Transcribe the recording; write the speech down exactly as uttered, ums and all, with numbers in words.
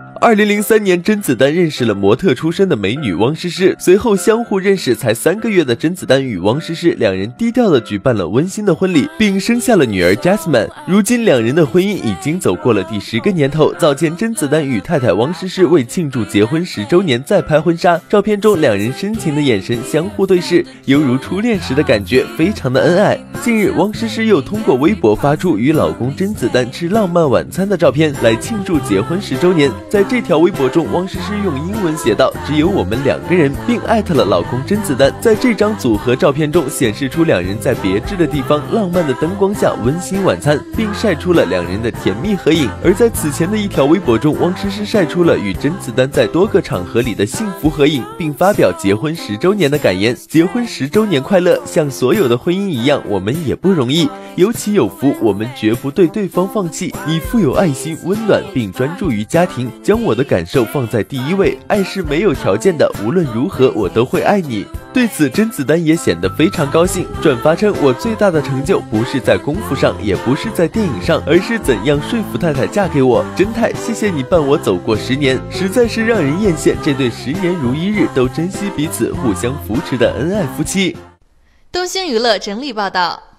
二零零三年，甄子丹认识了模特出身的美女汪诗诗，随后相互认识才三个月的甄子丹与汪诗诗两人低调地举办了温馨的婚礼，并生下了女儿 Jasmine。如今两人的婚姻已经走过了第十个年头。早前甄子丹与太太汪诗诗为庆祝结婚十周年再拍婚纱，照片中两人深情的眼神相互对视，犹如初恋时的感觉，非常的恩爱。近日，汪诗诗又通过微博发出与老公甄子丹吃浪漫晚餐的照片，来庆祝结婚十周年。在这条微博中，汪诗诗用英文写道：“只有我们两个人”，并艾特了老公甄子丹。在这张组合照片中，显示出两人在别致的地方浪漫的灯光下温馨晚餐，并晒出了两人的甜蜜合影。而在此前的一条微博中，汪诗诗晒出了与甄子丹在多个场合里的幸福合影，并发表结婚十周年的感言：“结婚十周年快乐！像所有的婚姻一样，我们也不容易，有起有伏，我们绝不对对方放弃。你富有爱心、温暖，并专注于家庭，将我的感受放在第一位。爱是没有条件的，无论如何，我都会爱你。”对此，甄子丹也显得非常高兴，转发称：“我最大的成就不是在功夫上，也不是在电影上，而是怎样说服太太嫁给我。甄太，谢谢你伴我走过十年，实在是让人艳羡这对十年如一日都珍惜彼此、互相扶持的恩爱夫妻。” 东星娱乐整理报道。